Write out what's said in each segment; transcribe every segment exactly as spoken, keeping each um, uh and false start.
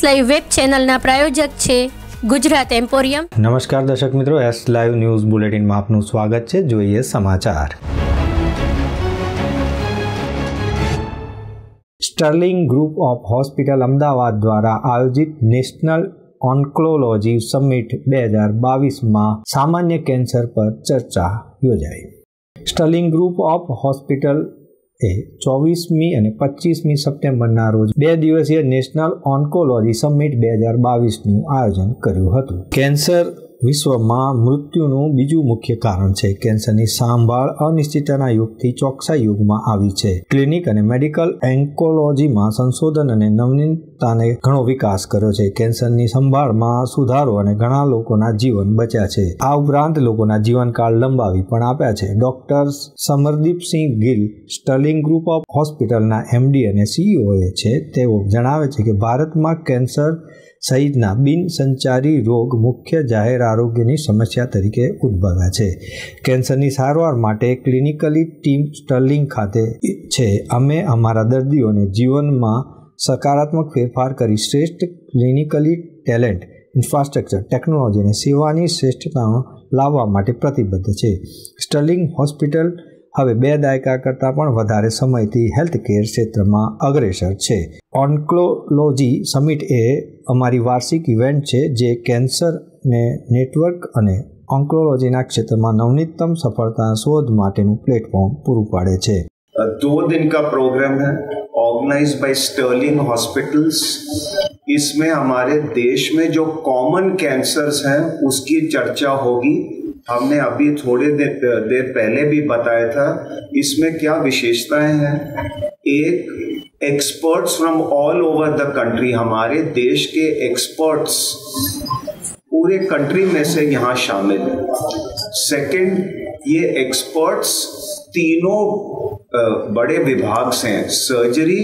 Live web ચેનલના પ્રાયોજક છે Gujarat emporium. નમસ્કાર દર્શક મિત્રો, એસ લાઈવ ન્યૂઝ બુલેટિનમાં આપનું સ્વાગત છે। જોઈએ સમાચાર। Sterling group of hospital Ahmedabad દ્વારા આયોજિત નેશનલ ઓન્કોલોજી સમિટ બે હજાર બાવીસમાં સામાન્ય કેન્સર પર ચર્ચા યોજાઈ। સ્ટર્લિંગ ગ્રુપ ઓફ હોસ્પિટલ એ ચોવીસમી અને પચીસમી સપ્ટેમ્બરના રોજ બે દિવસીય નેશનલ ઓન્કોલોજી સમિટ બે હજાર બાવીસનું આયોજન કર્યું હતું। કેન્સર વિશ્વમાં મૃત્યુનું બીજું મુખ્ય કારણ છે। કેન્સરની સાંભળ અનિશ્ચિતતાના યુગથી ચોકસાઈ યુગમાં આવી છે। ક્લિનિક અને મેડિકલ ઓન્કોલોજીમાં સંશોધન અને નવીનતાને ઘણો વિકાસ કર્યો છે। કેન્સરની સંભાળમાં સુધારો અને ઘણા લોકોના જીવન બચ્યા છે। આ ઉપરાંત લોકોના જીવનકાળ લંબાવી પણ આપ્યા છે। Doctor Samardeepsingh Gill Sterling group of હોસ્પિટલના એમડી અને સીઈઓ છે। તેઓ જણાવે છે કે ભારતમાં કેન્સર સહિતના બિનસંચારી રોગ મુખ્ય જાહેર આરોગ્યની સમસ્યા તરીકે ઉદ્ભવ્યા છે। કેન્સરની સારવાર માટે ક્લિનિકલી ટીમ સ્ટર્લિંગ ખાતે છે। અમે અમારા દર્દીઓને જીવનમાં સકારાત્મક ફેરફાર કરી શ્રેષ્ઠ ક્લિનિકલી ટેલેન્ટ, ઇન્ફ્રાસ્ટ્રક્ચર, ટેકનોલોજી અને સેવાની શ્રેષ્ઠતાઓ લાવવા માટે પ્રતિબદ્ધ છે। સ્ટર્લિંગ હોસ્પિટલ હવે બે દાયકા કરતાં પણ વધારે સમયથી હેલ્થકેર ક્ષેત્રમાં અગ્રેસર છે। ઓન્કોલોજી સમિટ એ અમારી વાર્ષિક ઇવેન્ટ છે જે કેન્સરને નેટવર્ક અને ઓન્કોલોજીના ક્ષેત્રમાં નવનીતમ સફળતા શોધ માટેનું પ્લેટફોર્મ પૂરું પાડે છે। दो दिन का प्रोग्राम है ऑर्गेनाइज बाय स्टर्लिंग हॉस्पिटल्स। इसमें हमारे देश में जो कॉमन कैंसर्स हैं उसकी चर्चा होगी। हमने अभी थोड़े देर देर पहले भी बताया था इसमें क्या विशेषताएं हैं। एक, experts from all over the country, हमारे देश के एक्सपर्ट्स पूरे कंट्री में से यहाँ शामिल हैं। सेकंड, ये एक्सपर्ट्स तीनों बड़े विभाग से हैं, सर्जरी,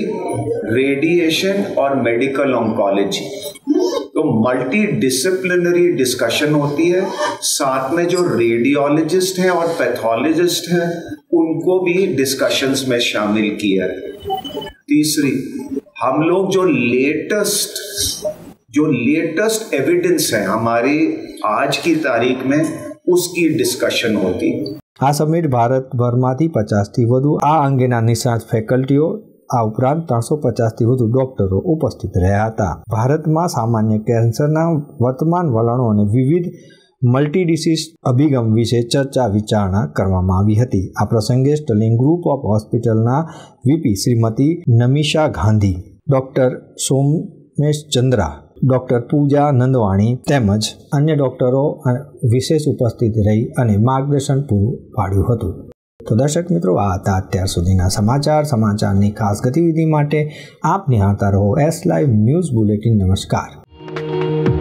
रेडिएशन और मेडिकल ऑन्कोलॉजी। तो मल्टी डिसिप्लिनरी डिस्कशन होती है। साथ में जो रेडियोलॉजिस्ट हैं और पैथोलॉजिस्ट हैं उनको भी डिस्कशंस में शामिल किया है। तीसरी, हम लोग जो लेटेस्ट जो लेटेस्ट एविडेंस है हमारी आज की तारीख में उसकी डिस्कशन होती है। આ સમિટ ભારતભરમાંથી પચાસથી વધુ આ અંગેના નિષ્ણાત ફેકલ્ટીઓ, આ ઉપરાંત ત્રણસો પચાસથી વધુ ડોક્ટરો ઉપસ્થિત રહ્યા હતા। ભારતમાં સામાન્ય કેન્સરના વર્તમાન વલણો અને વિવિધ મલ્ટીડિસીઝ અભિગમ વિશે ચર્ચા વિચારણા કરવામાં આવી હતી। આ પ્રસંગે સ્ટર્લિંગ ગ્રુપ ઓફ હોસ્પિટલના VP Shrimati Namisha Gandhi, doctor Somesh Chandra, doctor Pooja Nandwani તેમજ અન્ય ડોક્ટરો વિશેષ ઉપસ્થિત રહી અને માર્ગદર્શન પૂરું પાડ્યું હતું। તો દર્શક મિત્રો, આ હતા અત્યાર સુધીના સમાચાર। સમાચારની ખાસ ગતિવિધિ માટે આપ નિહાળતા રહો એસ લાઈવ ન્યૂઝ બુલેટિન। નમસ્કાર।